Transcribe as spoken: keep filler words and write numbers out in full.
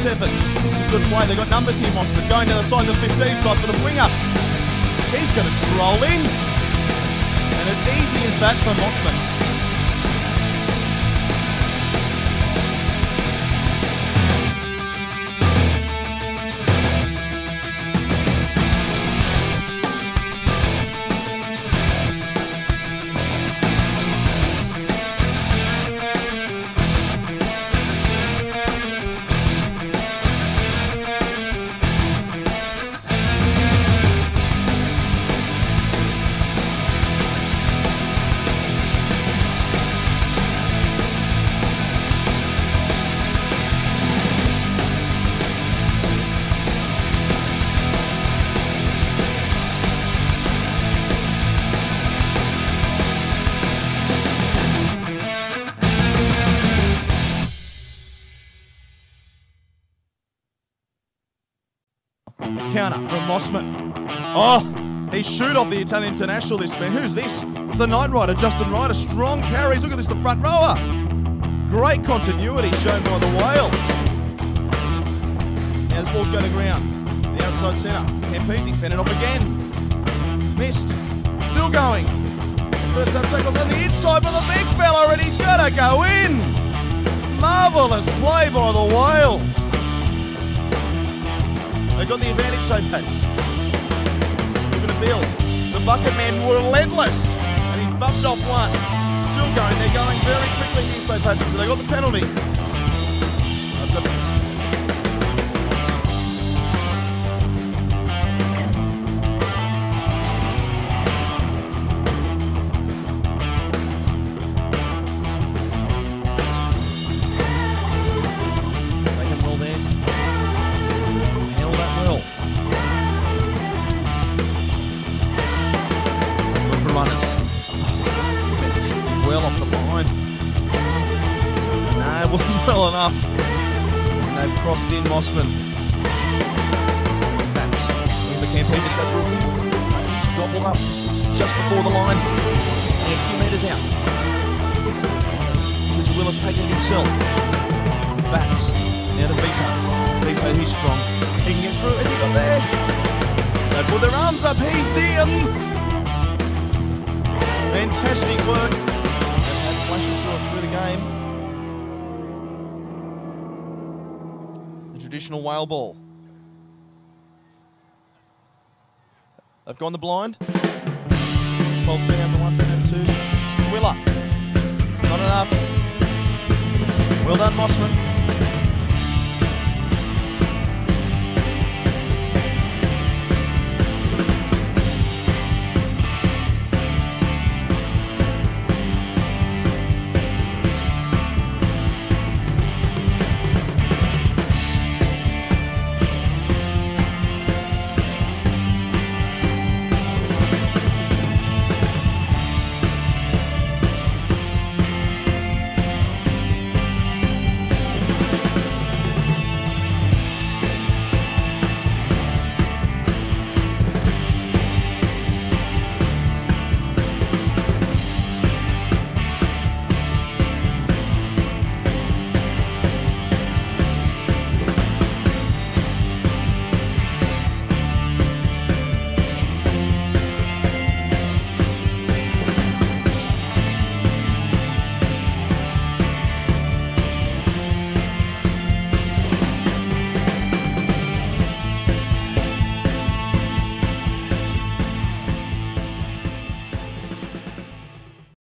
seven. This is a good play. They've got numbers here, Mossman. Going to the side of the fifteen side for the winger. He's going to stroll in. And as easy as that for Mossman. Counter from Mossman. Oh, he shoot off the Italian international, this man. Who's this? It's the Knight Rider, Justin Ryder. Strong carries. Look at this, the front rower. Great continuity shown by the Whales. Now this ball's going to ground. The outside centre. Campese fended off again. Missed. Still going. First up tackles on the inside for the big fella, and he's going to go in. Marvellous play by the Whales. They've got the advantage, so Pats. Looking to build. The bucket man relentless. And he's bumped off one. Still going. They're going very quickly here, so Pats. So they got the penalty. I've got to runners. Well off the line. No, it wasn't well enough. And they've crossed in Mossman. That's in the Campese go through. He's gobbled up just before the line. And a few metres out. Richard Willis taking it himself. Bats. Now to Vito. Vito, he's strong. He can get through. Has he got there? They put their arms up. He's in. Fantastic work. They've had flashes through the game. The traditional whale ball. They've gone the blind. twelve spin outs on one, spin out two. Twiller. It's not enough. Well done, Mossman.